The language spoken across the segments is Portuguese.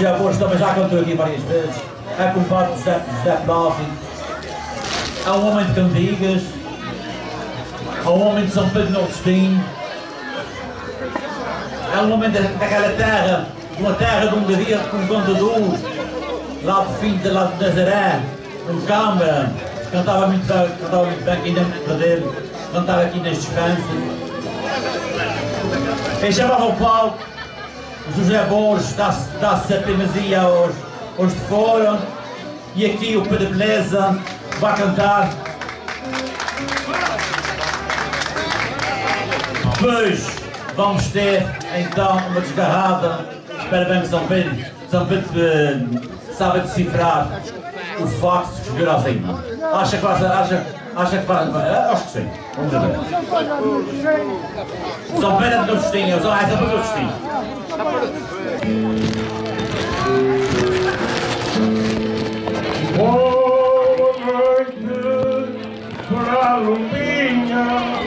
José Borges também já cantou aqui várias vezes. É compadre José Próximo. É um homem de cantigas. É um homem de São Pedro no Destino. É um homem daquela terra, de uma terra de um gadia com um cantador, lá do fim de Nazaré, um câmara. Cantava muito bem aqui dentro dele. Cantava aqui neste descanso. E chamava o palco. José Borges dá-se a primazia aos de fora, e aqui o Pedro Beleza vai cantar. Depois vamos ter então uma desgarrada. Espero bem que São Pedro saiba decifrar o facto de escrever assim. Acha que vai? Acho que sim. Vamos ver. São Pedro do Destino, São Pedro do Destino. Boa noite para a Lumbinha.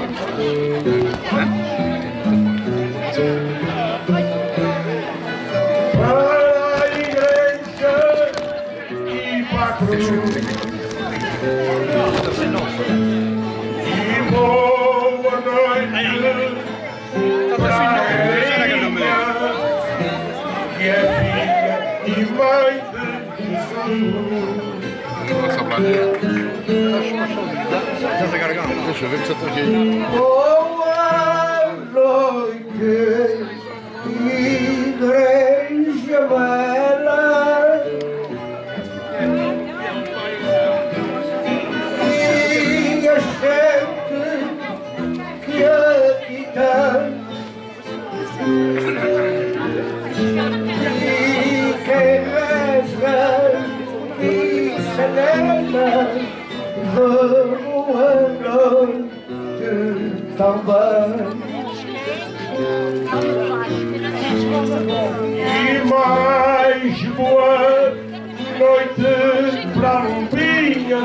Para a igreja e para a cruz. E boa noite para a igreja que é filha e mãe de Jesus. Deixa eu ver que você está aqui. Boa noite, igreja bela, e a gente que aqui está, e quem rasga e celebra boa noite também. E mais boa noite para a Lumbinha,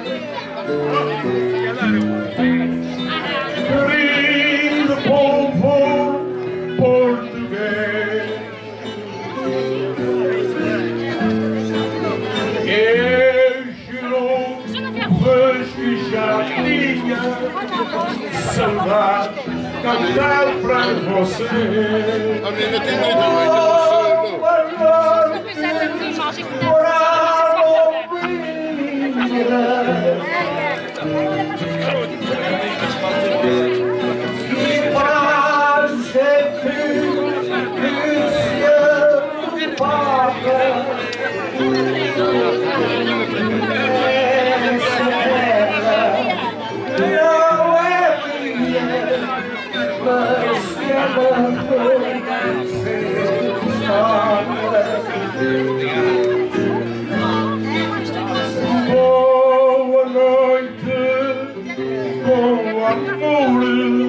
querido povo português. Já tinha saudade cantar para você. A menina tem medo, e para gente que se apaga. Boa noite com amor.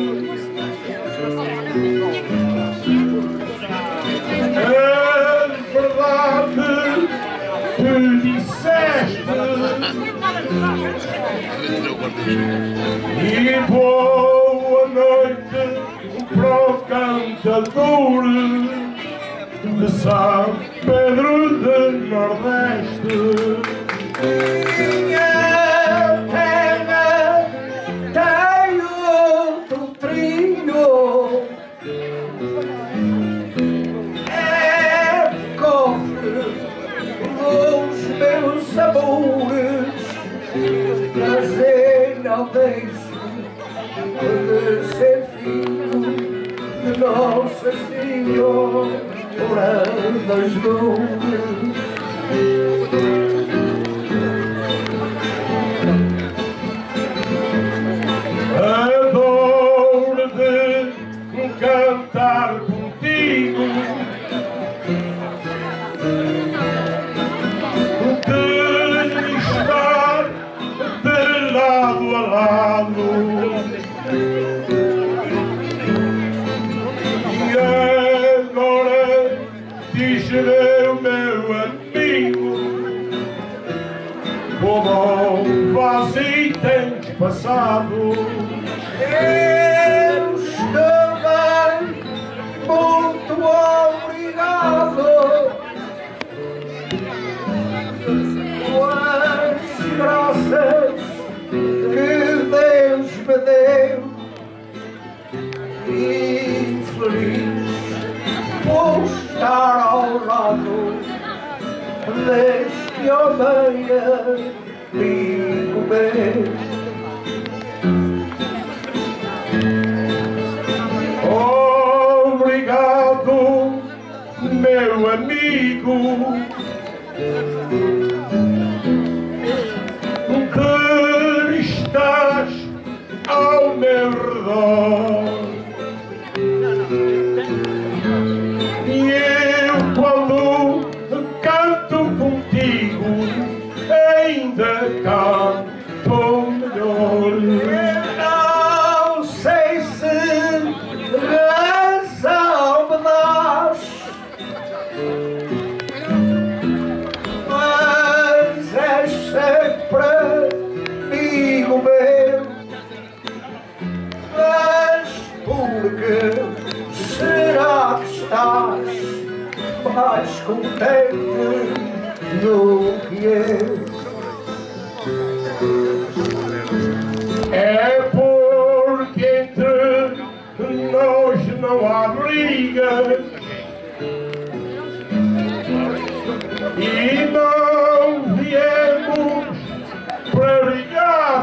É verdade que disseste. E boa noite para o cantador de São Pedro de Nordeste. Minha terra tem outro trilho, é cofre os meus amores, prazer não deixo de ser filho de Nossa Senhora das Dores. Adoro de cantar contigo, de estar de lado a lado. E agora diz-me, meu amigo, como faz e tens passado. Eu estou bem, muito obrigado. infeliz por estar ao lado deste homem amigo meu. Obrigado, meu amigo, que estás ao meu redor. E eu, quando canto contigo, ainda canto melhor. Não sei se razão me dás, mas és sempre amigo meu. Mas porque será que estás mais contente do que eu? É porque entre nós não há brigas e não viemos para brigar,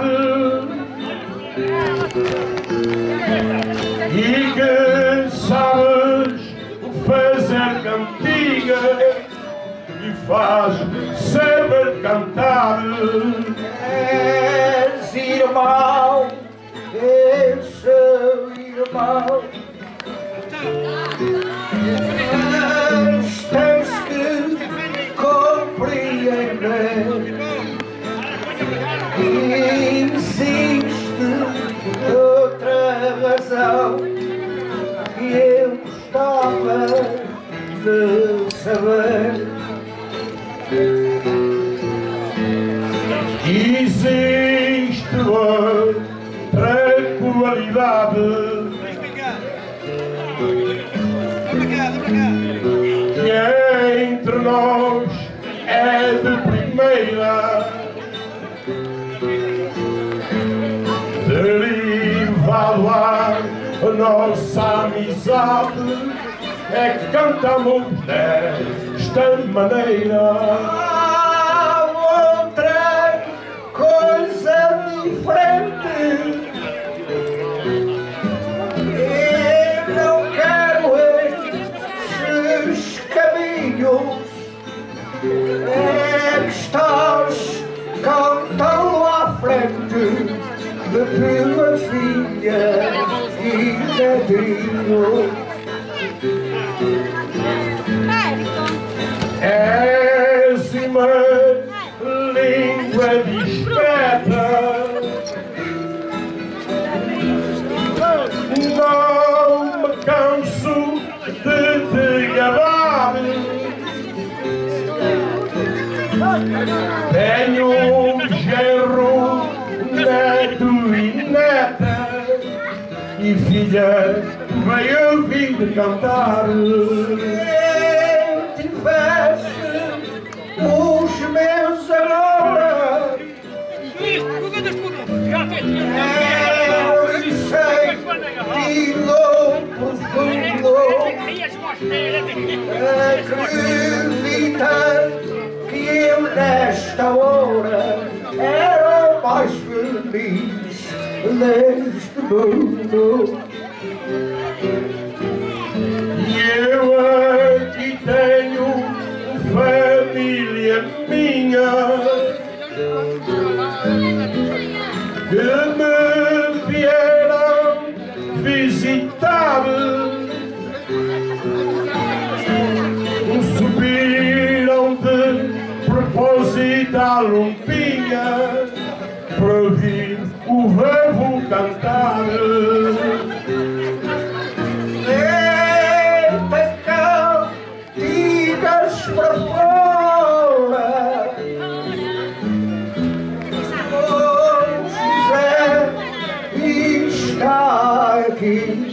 e que sabes fazer cantigas e faz saber cantar. És irmão, és irmão, mas tens que compreender que existe outra razão que eu gostava de saber. Existe outra qualidade que entre nós é de primeira, derivado à nossa amizade, é que cantamos desta maneira. Outra coisa diferente, eu não quero esses caminhos, é que estás cantando à frente de tua filha e netinho. És uma língua discreta, não me canso de te gabar. Tenho um genro, neto e neta, e filha veio ouvir cantar. Quem tivesse os meus agora, eu sei que louco fundo, acredita que eu nesta hora era o mais feliz deste mundo. E eu aqui tenho família minha que me vieram visitar, subiram de propósito à Lumpinha para ouvir o verbo cantar. Para fora, José está aqui.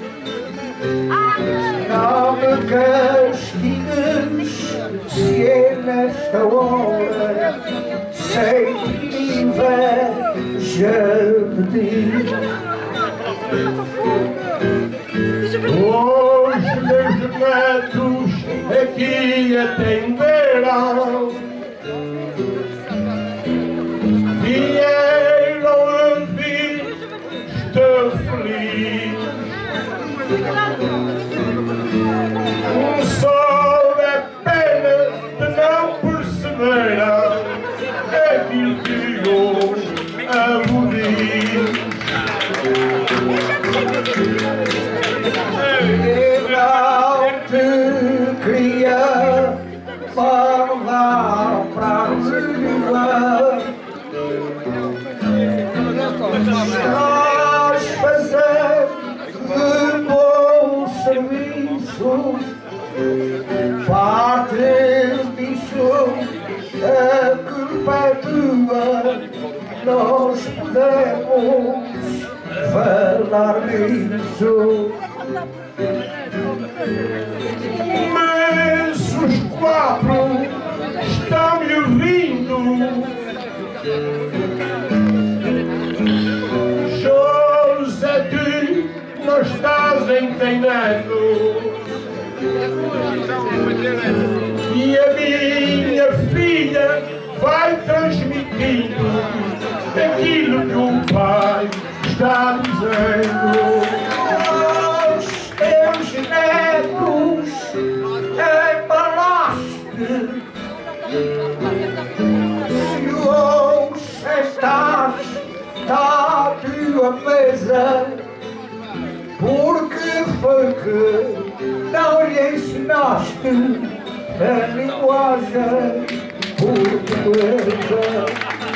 Não me castigues se é nesta hora sei que inveja de ti. O sol é pena de não perceber aquilo que hoje aboli. Eu te queria mandar para a rua. Nós fazemos de bom serviço, parte disso a culpa é tua. Nós podemos falar disso. Mas os quatro estão me ouvindo. José, tu não estás entendendo. E a minha filha vai transmitindo aquilo que o pai está dizendo. Os teus netos embalaste, se hoje estás à tua mesa, porque foi que não lhe ensinaste a linguagem portuguesa.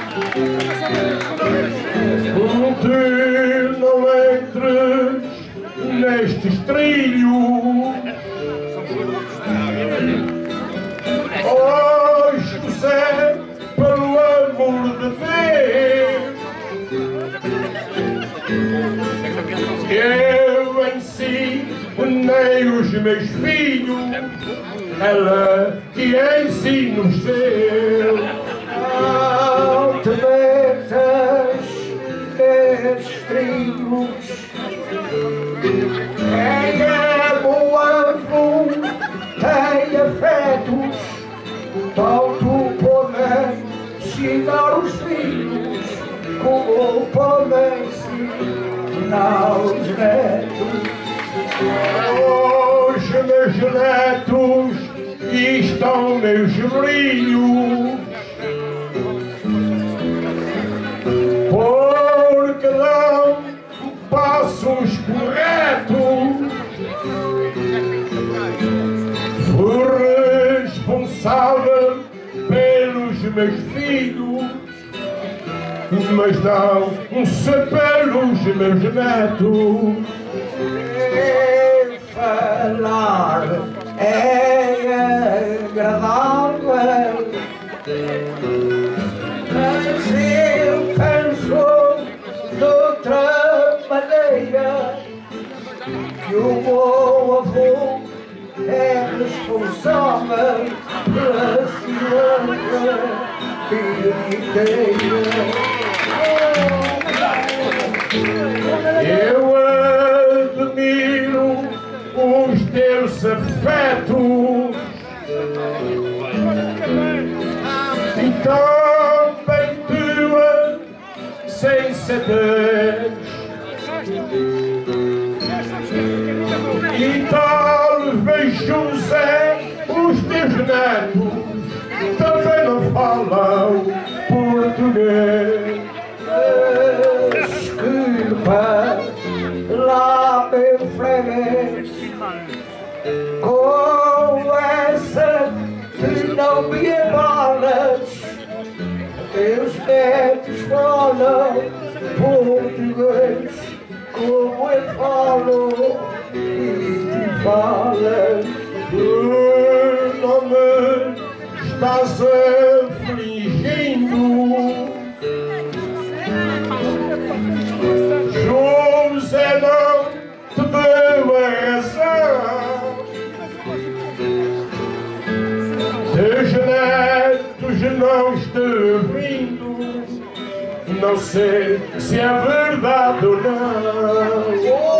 Tu não entres nestes trilhos. Oh, José, pelo amor de Deus, eu ensinei os meus filhos, ela que ensina os seus. Não te metas nestes trilhos. Quem é bom avô tem afetos, tanto podem ensinar os filhos como podem ensinar os netos. Os meus netos estão meus brilhos, porque não passos corretos. Fui responsável pelos meus filhos, mas não se pelos meus netos. Falar é agradável, mas eu penso de outra maneira, que o meu avô é responsável pela sua vida inteira. Eu admiro os teus afetos e também tua sensatez, e talvez, José, os teus netos também não falam português. Desculpa lá, meu freguês, com essa que não me embalas. Teus netos falam português como eu falo e tu falas. Tu não me estás afligindo. José não te deu a razão. Teus netos não estão vindo, não sei se é verdade ou não.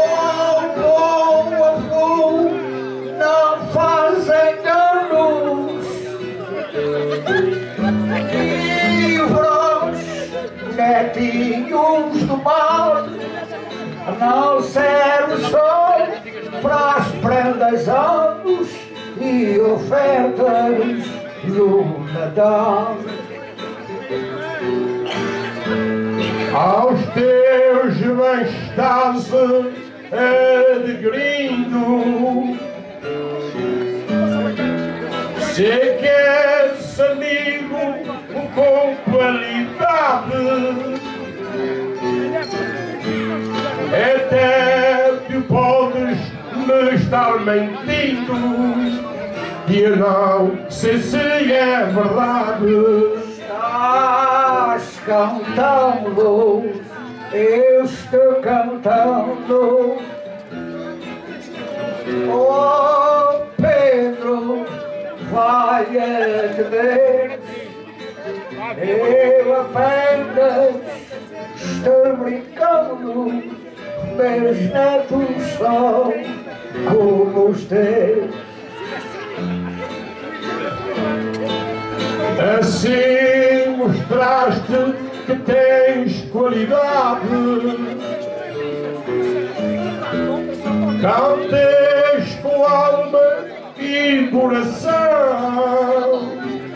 Oh, avô, não fazem danos, livros, netinhos do mal, não serve só para as prendas altos e ofertas no Natal. Aos teus bens estás adquirindo, se queres amigo com qualidade, até tu podes me estar mentindo e eu não sei se é verdade. Estás cantando, eu estou cantando. Oh Pedro, vai atender. Eu apenas estou brincando, meus netos são como os teus. Assim mostraste que tens qualidade, cantes com alma e coração.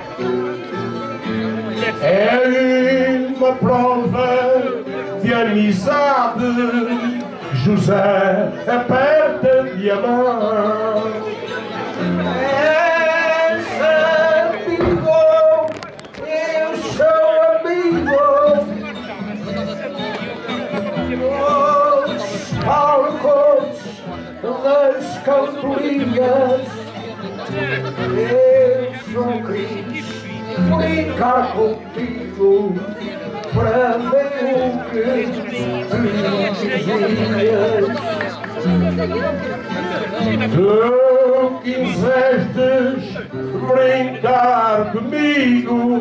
É uma prova de amizade, José, aperta-te a mão. Das cantorias, eu só quis brincar contigo para ver o que dizias. Tu quisestes brincar comigo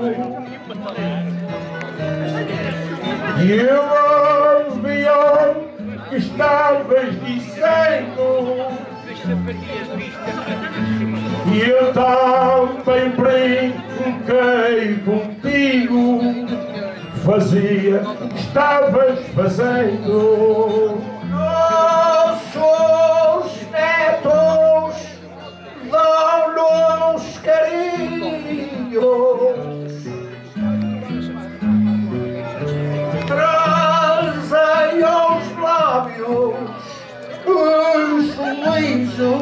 e eu ouvi que estavas dizendo, e eu também brinquei contigo, estavas fazendo. Nossos netos dão-nos carinho, trazem aos lábios um sorriso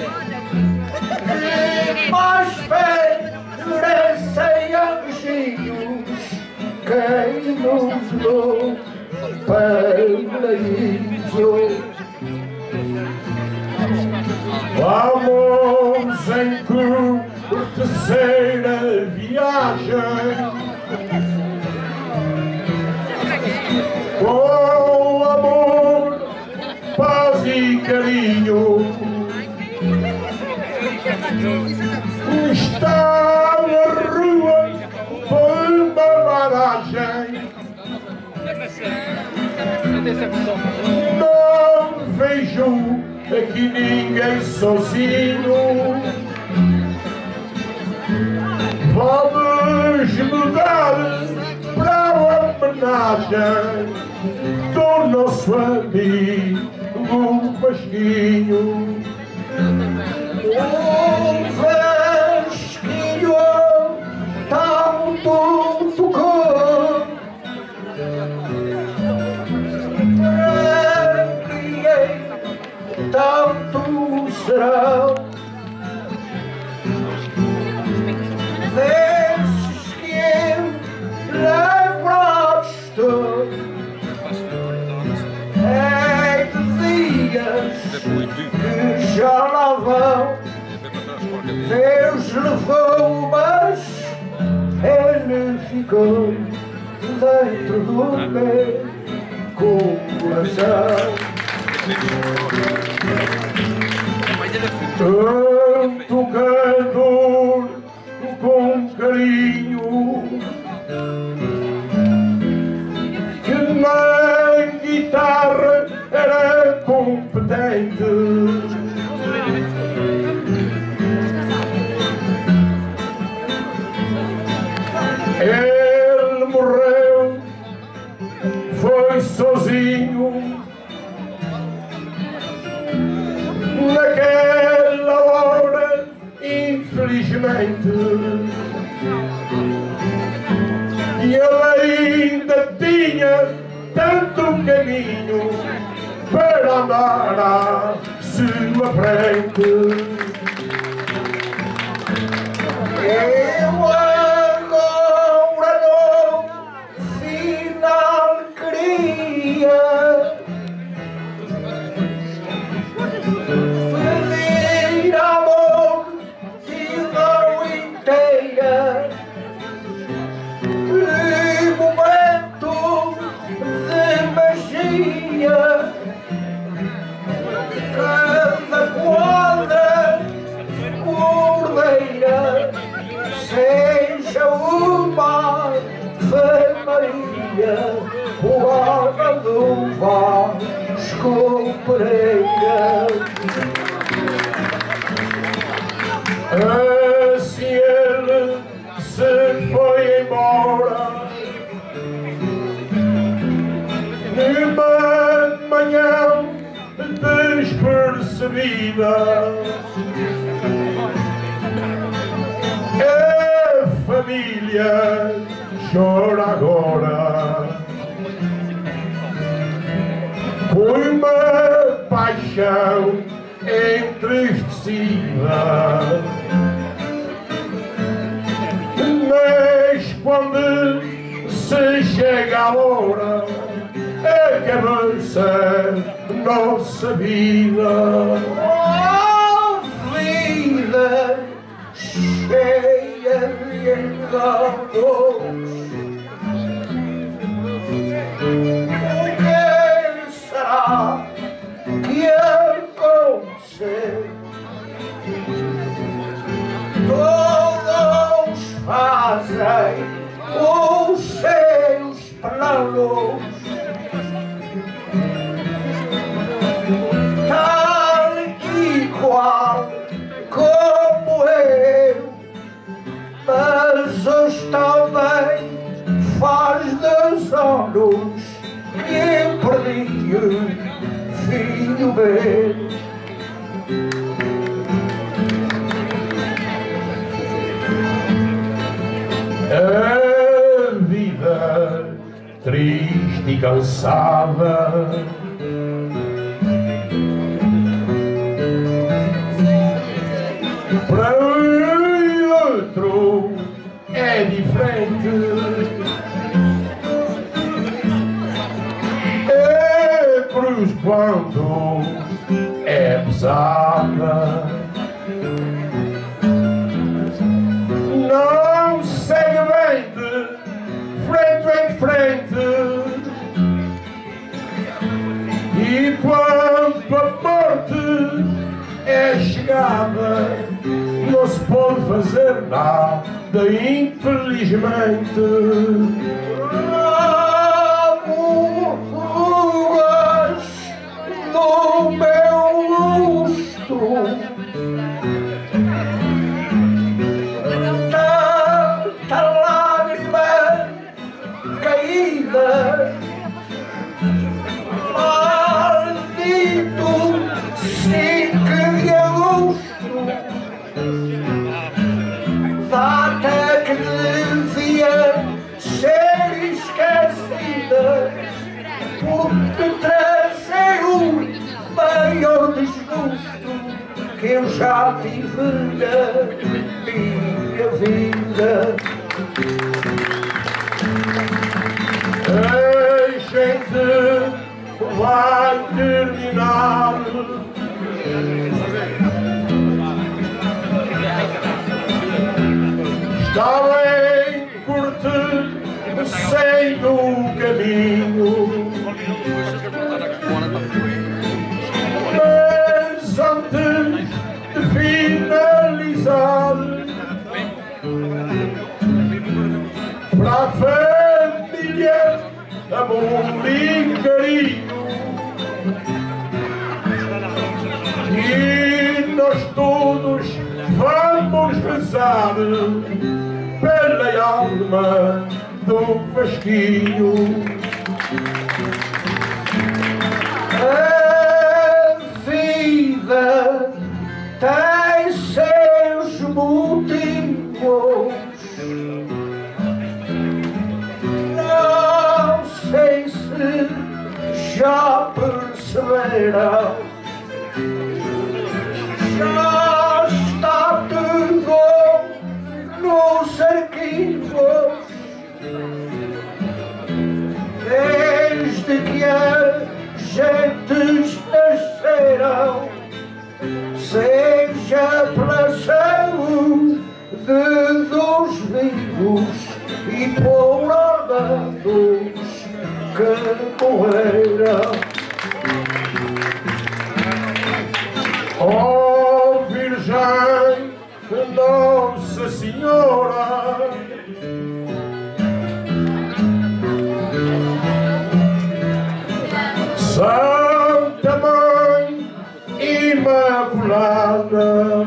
e mais parecem anjinhos quem nos deu paraíso. Vamos em terceira viagem, com amor, paz e carinho. Está na rua por uma barragem, não vejo aqui ninguém sozinho. Vamos mudar para a homenagem do nosso amigo Vasquinho. O Vasquinho tanto tocou, tanto será. Desses que eu lembraste, é de dias que já lá vão. Deus levou, mas ele ficou dentro do meu coração. Um tocador com carinho, que na guitarra era competente. Ele morreu, foi sozinho na infelizmente, e ele ainda tinha tanto caminho para andar à sua frente. Eu agora no final queria pedir amor vida inteira e momento de magia, cada quadra cordeira seja uma Maria, voada do Vasco Pereira. Assim ele se foi embora numa manhã despercebida. A família chora agora por uma paixão entristecida. Mas quando se chega a hora, acaba-se nossa vida. Oh, vida cheia de enganos, o que será que aconteceu? Todos fazem os seus planos, tal e qual como eu, mas hoje também faz 10 anos que perdi o filho meu. A vida triste e cansada para um outro é diferente. É cruz quando é pesada, não segue bem de frente em frente. E quando a morte é chegada, não se pode fazer nada, infelizmente. Rugas no meu rosto, tanta lágrima caída, maldito 5 de agosto, data que devia ser esquecida, porque trazer o maior desgosto que eu já tive na minha vida. A gente vai terminar está bem curto, sei do caminho, mas antes de finalizar, para a família, amor e carinho, e nós todos vamos rezar pela alma do Vasquinho. A vida tem seus motivos poeira. Já está tudo nos arquivos, desde que as gentes nasceram, seja pela saúde dos vivos e por ordem dos que morreram. Ó Virgem Nossa Senhora, Santa Mãe Imaculada,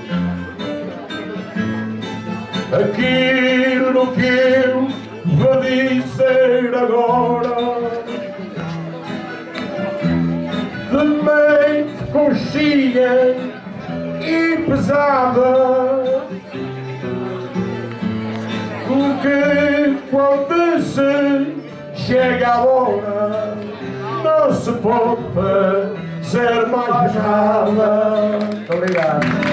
aquilo que eu vou dizer agora, de mente consciente e pesada, porque quando se chega a hora não se pode ser mais nada. Muito obrigado.